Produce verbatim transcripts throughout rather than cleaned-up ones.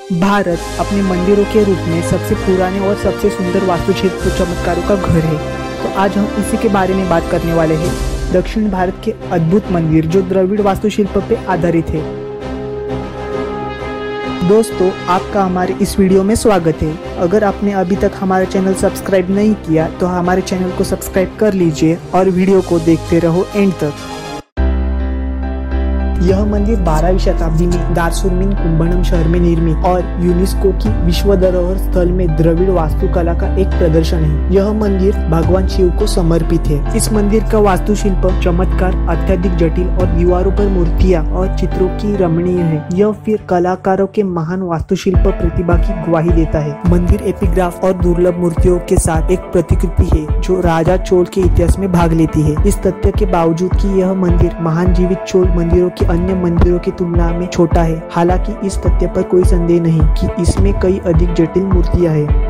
भारत अपने मंदिरों के रूप में सबसे पुराने और सबसे सुंदर वास्तुशिल्प चमत्कारों का घर है। तो आज हम इसी के बारे में बात करने वाले हैं। दक्षिण भारत के अद्भुत मंदिर जो द्रविड़ वास्तुशिल्प पे आधारित है। दोस्तों, आपका हमारे इस वीडियो में स्वागत है। अगर आपने अभी तक हमारा चैनल सब्सक्राइब नहीं किया तो हमारे चैनल को सब्सक्राइब कर लीजिए और वीडियो को देखते रहो एंड तक। यह मंदिर बारहवीं शताब्दी में दारसुरमीन कुंभणम शहर में निर्मित और यूनेस्को की विश्व धरोहर स्थल में द्रविड़ वास्तुकला का एक प्रदर्शन है। यह मंदिर भगवान शिव को समर्पित है। इस मंदिर का वास्तुशिल्प चमत्कार अत्यधिक जटिल और दीवारों पर मूर्तियां और चित्रों की रमणीय है। यह फिर कलाकारों के महान वास्तुशिल्प प्रतिभा की गवाही देता है। मंदिर एपिग्राफ और दुर्लभ मूर्तियों के साथ एक प्रतिकृति है जो राजा चोल के इतिहास में भाग लेती है। इस तथ्य के बावजूद कि यह मंदिर महान जीवित चोल मंदिरों की अन्य मंदिरों की तुलना में छोटा है, हालांकि इस तथ्य पर कोई संदेह नहीं कि इसमें कई अधिक जटिल मूर्तियां हैं।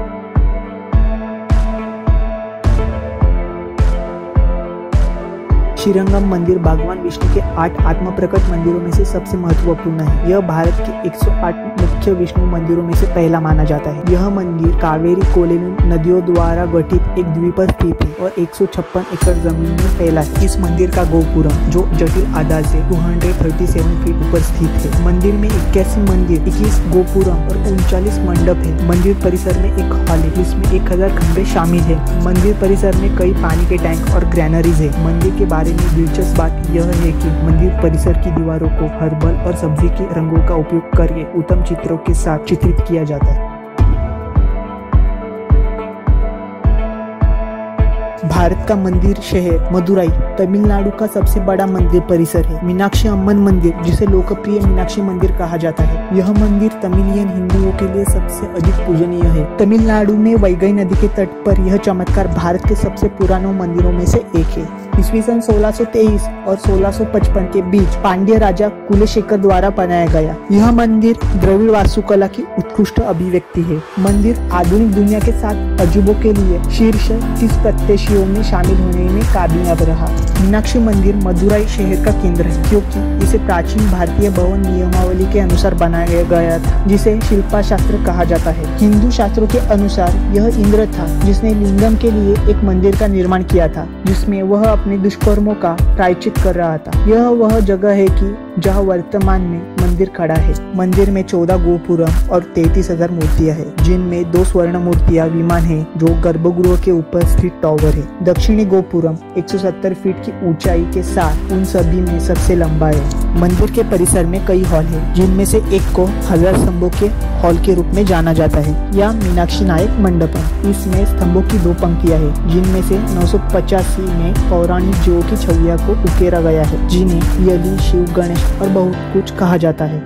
श्रीरंगम मंदिर भगवान विष्णु के आठ आत्म प्रकट मंदिरों में से सबसे महत्वपूर्ण है। यह भारत के एक सौ आठ मुख्य विष्णु मंदिरों में से पहला माना जाता है। यह मंदिर कावेरी कोलेलम नदियों द्वारा गठित एक द्वीप पर स्थित है और एक सौ छप्पन एकड़ जमीन में फैला है। इस मंदिर का गोपुरम जो जटिल आधार से दो सौ सैंतीस फीट ऊपर स्थित है। मंदिर में इक्यासी मंदिर, इक्कीस गोपुरम और उनचालीस मंडप है। मंदिर परिसर में एक हॉल है जिसमें एक हजार खंबे शामिल है। मंदिर परिसर में कई पानी के टैंक और ग्रैनरीज है। मंदिर के बारे में दिलचस्प बात यह है कि मंदिर परिसर की दीवारों को हर्बल और सब्जी के रंगों का उपयोग करके उत्तम चित्रों के साथ चित्रित किया जाता है। भारत का मंदिर शहर मदुराई तमिलनाडु का सबसे बड़ा मंदिर परिसर है। मीनाक्षी अम्मन मंदिर, जिसे लोकप्रिय मीनाक्षी मंदिर कहा जाता है, यह मंदिर तमिलियन हिंदुओं के लिए सबसे अधिक पूजनीय है। तमिलनाडु में वैगई नदी के तट पर यह चमत्कार भारत के सबसे पुराने मंदिरों में से एक है। ईस्वी सन सोलह सौ तेईस और सोलह सौ पचपन के बीच पांड्य राजा कुलशेखर द्वारा बनाया गया। यह मंदिर द्रविड़ वास्तुकला की उत्कृष्ट अभिव्यक्ति है। मंदिर आधुनिक दुनिया के साथ अजूबों के लिए शीर्ष तीस प्रत्याशियों में शामिल होने में कामयाब रहा। मीनाक्षी मंदिर मदुराई शहर का केंद्र है क्योंकि इसे प्राचीन भारतीय भवन नियमावली के अनुसार बनाया गया था, जिसे शिल्पा शास्त्र कहा जाता है। हिंदू शास्त्रों के अनुसार यह इंद्र था जिसने लिंगम के लिए एक मंदिर का निर्माण किया था, जिसमें वह अपने दुष्कर्मों का प्रायश्चित कर रहा था। यह वह जगह है कि जहाँ वर्तमान में मंदिर खड़ा है। मंदिर में चौदह गोपुरम और तैतीस हजार मूर्तियां हैं, जिनमें दो स्वर्ण मूर्तियां विमान हैं जो गर्भगृह के ऊपर स्थित टावर है। दक्षिणी गोपुरम एक सौ सत्तर फीट की ऊंचाई के साथ उन सभी में सबसे लंबा है। मंदिर के परिसर में कई हॉल है, जिनमें से एक को हजार स्तंभों के हॉल के रूप में जाना जाता है या मीनाक्षी नायक मंडपम। इसमें स्तंभों की दो पंक्तियां हैं, जिनमें से नौ सौ पचासी में पौराणिक जीवों की छवियों को उकेरा गया है, जिन्हें यली, शिव, गणेश और बहुत कुछ कहा जाता है।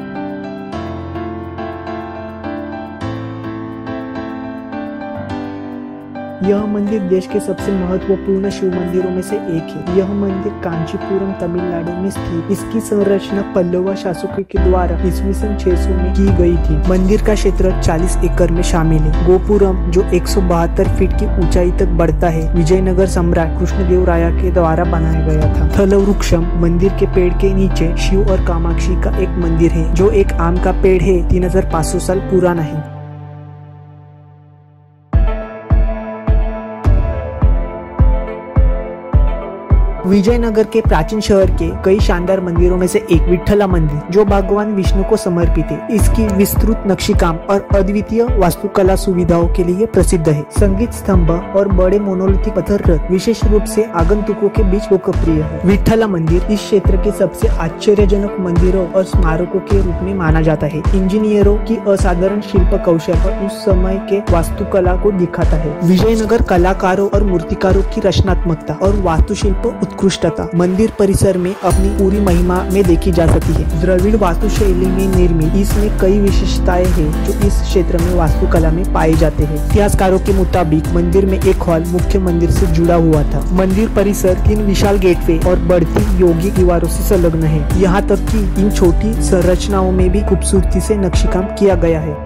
यह मंदिर देश के सबसे महत्वपूर्ण शिव मंदिरों में से एक है। यह मंदिर कांचीपुरम तमिलनाडु में स्थित। इसकी संरचना पल्लव शासकों के द्वारा ईस्वी सन छह सौ में की गई थी। मंदिर का क्षेत्र चालीस एकड़ में शामिल है। गोपुरम जो एक सौ बहत्तर फीट की ऊंचाई तक बढ़ता है, विजयनगर सम्राट कृष्णदेव राय के द्वारा बनाया गया था। थल वृक्षम मंदिर के पेड़ के नीचे शिव और कामाक्षी का एक मंदिर है जो एक आम का पेड़ है, तीन हजार पाँच सौ साल पुराना है। विजयनगर के प्राचीन शहर के कई शानदार मंदिरों में से एक विठ्ठला मंदिर जो भगवान विष्णु को समर्पित है। इसकी विस्तृत नक्शीकाम और अद्वितीय वास्तुकला सुविधाओं के लिए प्रसिद्ध है। संगीत स्तंभ और बड़े मोनोलिथिक पत्थर रथ विशेष रूप से आगंतुकों के बीच लोकप्रिय है। विठ्ठला मंदिर इस क्षेत्र के सबसे आश्चर्यजनक मंदिरों और स्मारकों के रूप में माना जाता है। इंजीनियरों की असाधारण शिल्प कौशल और उस समय के वास्तुकला को दिखाता है। विजयनगर कलाकारों और मूर्तिकारों की रचनात्मकता और वास्तुशिल्प उत्कृष्टता मंदिर परिसर में अपनी पूरी महिमा में देखी जा सकती है। द्रविड़ वास्तुशैली में निर्मित इसमें कई विशेषताएं हैं जो इस क्षेत्र में वास्तुकला में पाए जाते हैं। इतिहासकारों के मुताबिक मंदिर में एक हॉल मुख्य मंदिर से जुड़ा हुआ था। मंदिर परिसर तीन विशाल गेटवे और बढ़ती यौगिक दीवारों से संलग्न है। यहाँ तक कि इन छोटी संरचनाओं में भी खूबसूरती से नक्शीकाम किया गया है।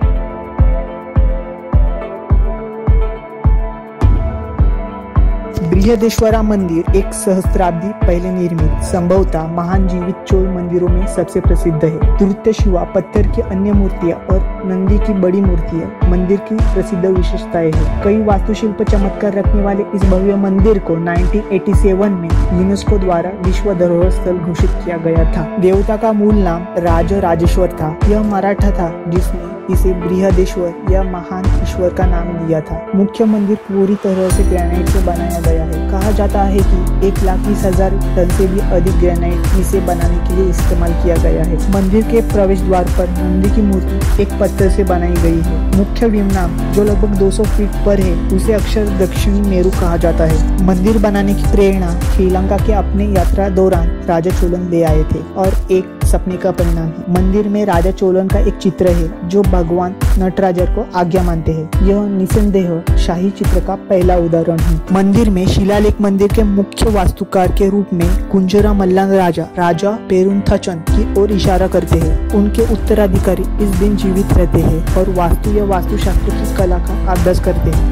बृहदेश्वरा मंदिर एक सहस्त्राब्दी पहले निर्मित संभवतः महान जीवित चोल मंदिरों में सबसे प्रसिद्ध है। नृत्य शिवा, पत्थर की अन्य मूर्तियां और नंदी की बड़ी मूर्तियां मंदिर की प्रसिद्ध विशेषताएं हैं। कई वास्तुशिल्प चमत्कार रखने वाले इस भव्य मंदिर को उन्नीस सौ सत्तासी में यूनेस्को द्वारा विश्व धरोहर स्थल घोषित किया गया था। देवता का मूल नाम राज राजेश्वर था। यह मराठा था जिसने इसे बृहदेश्वर या महान ईश्वर का नाम दिया था। मुख्य मंदिर पूरी तरह से ग्रेनाइट से बनाया गया है। कहा जाता है कि एक लाख बीस हजार टन से भी अधिक ग्रेनाइट इसे बनाने के लिए इस्तेमाल किया गया है। मंदिर के प्रवेश द्वार पर नंदी की मूर्ति एक पत्थर से बनाई गई है। मुख्य विमनाम जो लगभग दो सौ फीट पर है उसे अक्षर दक्षिणी मेरू कहा जाता है। मंदिर बनाने की प्रेरणा श्रीलंका के अपने यात्रा दौरान राजा चोलन ले आए थे और एक सपने का परिणाम है। मंदिर में राजा चोलन का एक चित्र है जो भगवान नटराजर को आज्ञा मानते हैं। यह निसंदेह शाही चित्र का पहला उदाहरण है। मंदिर में शिलालेख मंदिर के मुख्य वास्तुकार के रूप में कुंजरा मल्लान राजा राजा पेरुंथचन की ओर इशारा करते हैं। उनके उत्तराधिकारी इस दिन जीवित रहते हैं और वास्तु या वास्तुशास्त्र की कला का अभ्यास करते हैं।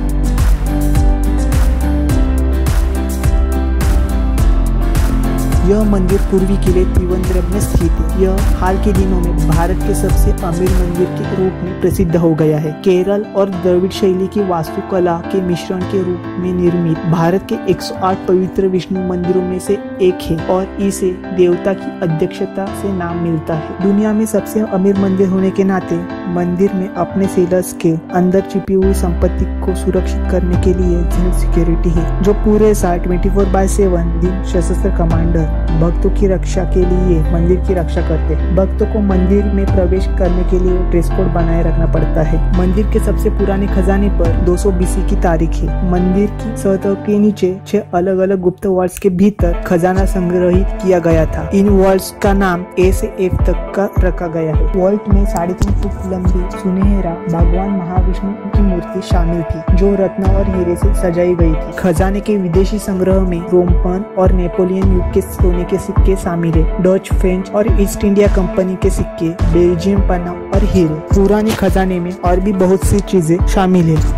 यह मंदिर पूर्वी किले त्रिवेंद्रम में स्थित है। यह हाल के दिनों में भारत के सबसे अमीर मंदिर के रूप में प्रसिद्ध हो गया है। केरल और द्रविड़ शैली की वास्तुकला के मिश्रण के रूप में निर्मित भारत के एक सौ आठ पवित्र विष्णु मंदिरों में से एक है और इसे देवता की अध्यक्षता से नाम मिलता है। दुनिया में सबसे अमीर मंदिर होने के नाते मंदिर में अपने सेलर्स के अंदर छिपी हुई संपत्ति को सुरक्षित करने के लिए जेल सिक्योरिटी है, जो पूरे साल चौबीस बाय सात दिन सशस्त्र कमांडर भक्तों की रक्षा के लिए मंदिर की रक्षा करते हैं। भक्तों को मंदिर में प्रवेश करने के लिए ड्रेस कोड बनाए रखना पड़ता है। मंदिर के सबसे पुराने खजाने पर दो सौ बीसी की तारीख है। मंदिर की सतह के नीचे छह अलग अलग गुप्त वाल्स के भीतर खजाना संग्रहित किया गया था। इन वाल्स का नाम ए से एफ तक का रखा गया है। वॉल्ट में साढ़े तीन फुट लंबी सुनहरा भगवान महाविष्णु की मूर्ति शामिल थी जो रत्न और हीरे से सजाई गई थी। खजाने के विदेशी संग्रह में रोमन और नेपोलियन युग के सोने के सिक्के शामिल है। डच, फ्रेंच और ईस्ट इंडिया कंपनी के सिक्के, बेल्जियम पन्ना और हीरे। पुराने खजाने में और भी बहुत सी चीजें शामिल है।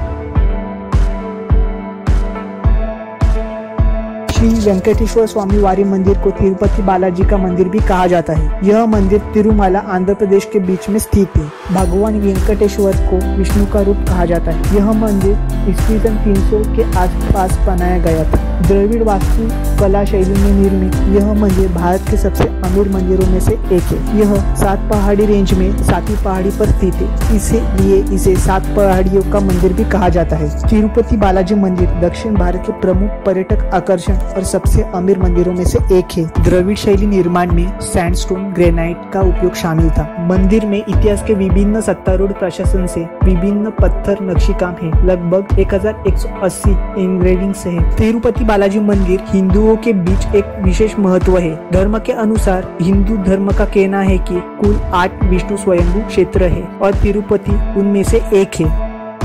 श्री वेंकटेश्वर स्वामी वारी मंदिर को तिरुपति बालाजी का मंदिर भी कहा जाता है। यह मंदिर तिरुमाला आंध्र प्रदेश के बीच में स्थित है। भगवान वेंकटेश्वर को विष्णु का रूप कहा जाता है। यह मंदिर ईस्वी सन तीन सौ के आसपास बनाया गया था। द्रविड़ वास्तु कला शैली में निर्मित यह मंदिर भारत के सबसे अमीर मंदिरों में से एक है। यह सात पहाड़ी रेंज में सातवीं पहाड़ी पर स्थित है, इसीलिए इसे सात पहाड़ियों का मंदिर भी कहा जाता है। तिरुपति बालाजी मंदिर दक्षिण भारत के प्रमुख पर्यटक आकर्षण और सबसे अमीर मंदिरों में से एक है। द्रविड़ शैली निर्माण में सैंडस्टोन, ग्रेनाइट का उपयोग शामिल था। मंदिर में इतिहास के विभिन्न सत्तारूढ़ प्रशासन से विभिन्न पत्थर नक्शी काम है। लगभग एक हजार एक सौ अस्सी एंग्रेविंग्स है। तिरुपति बालाजी मंदिर हिंदुओं के बीच एक विशेष महत्व है। धर्म के अनुसार हिंदू धर्म का कहना है कि कुल आठ विष्णु स्वयंभू क्षेत्र है और तिरुपति उनमें से एक है।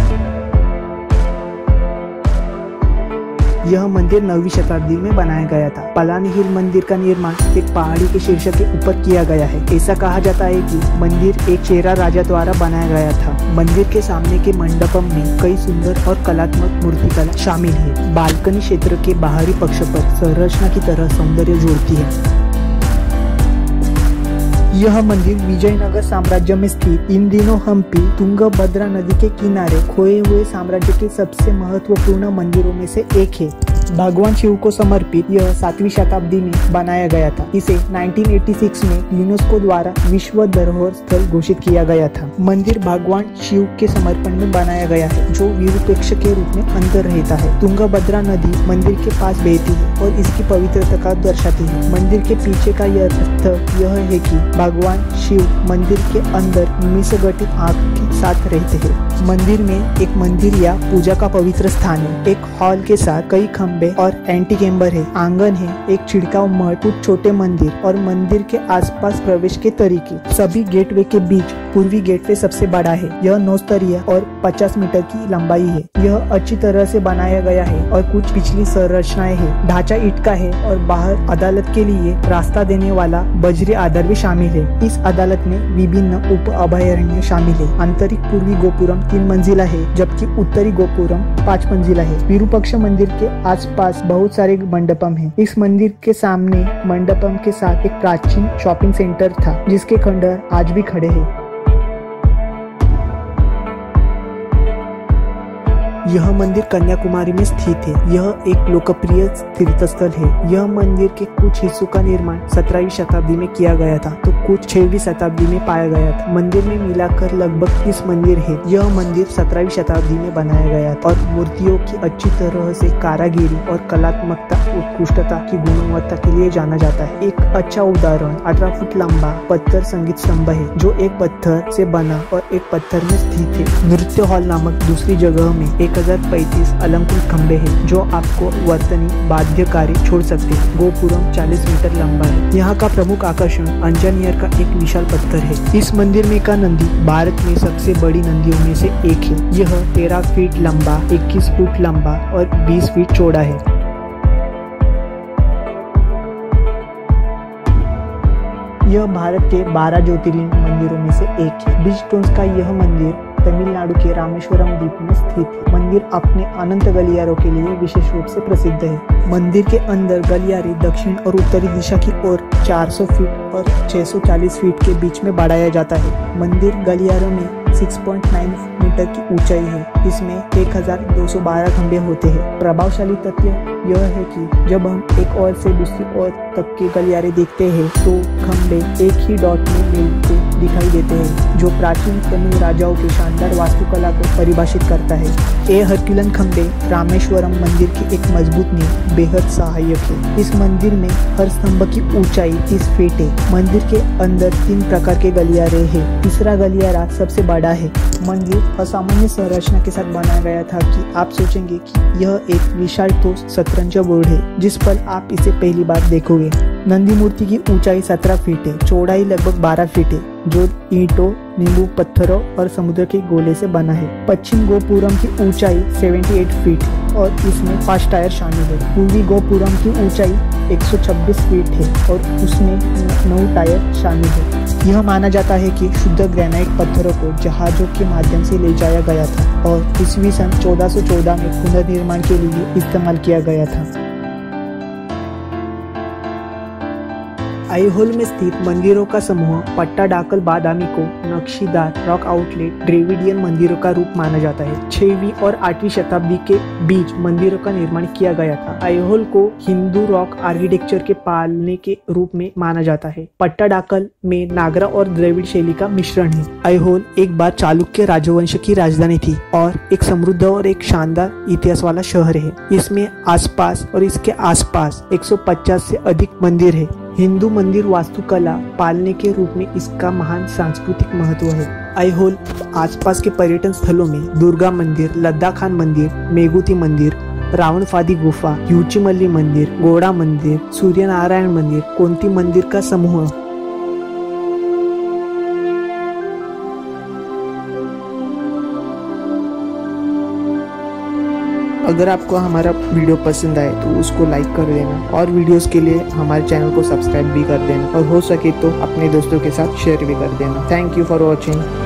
यह मंदिर नौवीं शताब्दी में बनाया गया था। पलानी हिल मंदिर का निर्माण एक पहाड़ी के शीर्ष के ऊपर किया गया है। ऐसा कहा जाता है कि मंदिर एक चेरा राजा द्वारा बनाया गया था। मंदिर के सामने के मंडपम में कई सुंदर और कलात्मक मूर्तिकला शामिल है। बालकनी क्षेत्र के बाहरी पक्ष पर संरचना की तरह सौंदर्य जोड़ती है। यह मंदिर विजयनगर साम्राज्य में स्थित इन दिनों हम्पी तुंगभद्रा नदी के किनारे खोए हुए साम्राज्य के सबसे महत्वपूर्ण मंदिरों में से एक है। भगवान शिव को समर्पित यह सातवीं शताब्दी में बनाया गया था। इसे उन्नीस सौ छियासी में यूनेस्को द्वारा विश्व धरोहर स्थल घोषित किया गया था। मंदिर भगवान शिव के समर्पण में बनाया गया है जो विरूपाक्ष के रूप में अंदर रहता है। तुंगभद्रा नदी मंदिर के पास बहती है और इसकी पवित्रता का दर्शाती है। मंदिर के पीछे का यह तथ्य यह है कि भगवान शिव मंदिर के अंदर निसर्गटित आग के साथ रहते हैं। मंदिर में एक मंदिर या पूजा का पवित्र स्थान है। एक हॉल के साथ कई खंबे और एंटी चेम्बर है। आंगन है, एक छिड़काव मठ, कुछ छोटे मंदिर और मंदिर के आसपास प्रवेश के तरीके। सभी गेटवे के बीच पूर्वी गेटवे सबसे बड़ा है। यह नौ स्तरीय और पचास मीटर की लंबाई है। यह अच्छी तरह से बनाया गया है और कुछ पिछली संरचनाएं है। ढांचा ईंट का है और बाहर अदालत के लिए रास्ता देने वाला बजरी आधार भी शामिल है। इस अदालत में विभिन्न उप अभयारण्य शामिल है। आंतरिक पूर्वी गोपुरम तीन मंजिला है जबकि उत्तरी गोपुरम पाँच मंजिला है। विरूपाक्ष मंदिर के आस आसपास बहुत सारे मंडपम हैं। इस मंदिर के सामने मंडपम के साथ एक प्राचीन शॉपिंग सेंटर था, जिसके खंडहर आज भी खड़े हैं। यह मंदिर कन्याकुमारी में स्थित है। यह एक लोकप्रिय तीर्थस्थल है। यह मंदिर के कुछ हिस्सों का निर्माण सत्रहवीं शताब्दी में किया गया था, तो कुछ छठवीं शताब्दी में पाया गया था। मंदिर में मिलाकर लगभग तीस मंदिर है। यह मंदिर सत्रहवीं शताब्दी में बनाया गया था और मूर्तियों की अच्छी तरह से कारागिरी और कलात्मकता उत्कृष्टता की गुणवत्ता के लिए जाना जाता है। एक अच्छा उदाहरण अठारह फुट लंबा पत्थर संगीत स्तंभ है, जो एक पत्थर से बना और एक पत्थर में स्थित है। नृत्य हॉल नामक दूसरी जगह में एक हजार पैंतीस अलंकृत खंबे हैं, जो आपको वर्तनी बाध्यकारी छोड़ सकते हैं। गोपुरम चालीस मीटर लंबा है। यहाँ का प्रमुख आकर्षण अंजनेयर का एक विशाल पत्थर है। इस मंदिर में का नंदी भारत में सबसे बड़ी नंदियों में से एक है। यह तेरह फीट लंबा, इक्कीस फुट लंबा और बीस फीट चौड़ा है। यह भारत के बारह ज्योतिर्लिंग मंदिरों में से एक है। बीच स्टोन्स का यह मंदिर तमिलनाडु के रामेश्वरम द्वीप में स्थित है। मंदिर अपने अनंत गलियारों के लिए विशेष रूप से प्रसिद्ध है। मंदिर के अंदर गलियारे दक्षिण और उत्तरी दिशा की ओर चार सौ फीट और छह सौ चालीस फीट के बीच में बढ़ाया जाता है। मंदिर गलियारों में छह पॉइंट नौ मीटर की ऊंचाई है। इसमें एक हजार दो सौ बारह खंबे होते हैं। प्रभावशाली तथ्य यह है कि जब हम एक ओर से दूसरी ओर तक के गलियारे देखते हैं, तो खंबे एक ही डॉट में मिलते दिखाई देते हैं, जो प्राचीन तमिल राजाओं की शानदार वास्तुकला को परिभाषित करता है। ये हरक्यूलन खंबे रामेश्वरम मंदिर की एक मजबूत नींव बेहद सहायक है। इस मंदिर में हर स्तंभ की ऊंचाई तीस फीट है। मंदिर के अंदर तीन प्रकार के गलियारे हैं। तीसरा गलियारा सबसे बड़ा है। मंदिर असामान्य संरचना के साथ बनाया गया था कि आप सोचेंगे कि यह एक विशाल ठोस शतरंज बोर्ड है, जिस पर आप इसे पहली बार देखोगे। नंदी मूर्ति की ऊंचाई सत्रह फीट है, चौड़ाई लगभग बारह फीट है, जो ईंटों, नींबू पत्थरों और समुद्र के गोले से बना है। पश्चिम गोपुरम की ऊंचाई अठहत्तर फीट है और इसमें पांच टायर शामिल है। पूर्वी गोपुरम की ऊंचाई एक सौ छब्बीस फीट है और उसमें नौ टायर शामिल है। यह माना जाता है कि शुद्ध ग्रेनाइट पत्थरों को जहाजों के माध्यम से ले जाया गया था और ईस्वी सन चौदह सौ चौदह में पुनर्निर्माण के लिए इस्तेमाल किया गया था। आईहोल में स्थित मंदिरों का समूह पट्टाडाकल बादामी को नक्शीदार रॉक आउटलेट ड्रेविडियन मंदिरों का रूप माना जाता है। छहवीं और आठवीं शताब्दी के बीच मंदिरों का निर्माण किया गया था। आईहोल को हिंदू रॉक आर्किटेक्चर के पालने के रूप में माना जाता है। पट्टाडाकल में नागरा और द्रविड़ शैली का मिश्रण है। आईहोल एक बार चालुक्य राजवंश की राजधानी थी और एक समृद्ध और एक शानदार इतिहास वाला शहर है। इसमें आसपास और इसके आसपास एक सौ पचास से अधिक मंदिर है। हिंदू मंदिर वास्तुकला पालने के रूप में इसका महान सांस्कृतिक महत्व है। आईहोल आसपास के पर्यटन स्थलों में दुर्गा मंदिर, लद्दाखान मंदिर, मेगुती मंदिर, रावणफादी गुफा, यूचीमल्ली मंदिर, गोड़ा मंदिर, सूर्यनारायण मंदिर, कोंती मंदिर का समूह। अगर आपको हमारा वीडियो पसंद आए तो उसको लाइक कर देना और वीडियोस के लिए हमारे चैनल को सब्सक्राइब भी कर देना और हो सके तो अपने दोस्तों के साथ शेयर भी कर देना। Thank you for watching.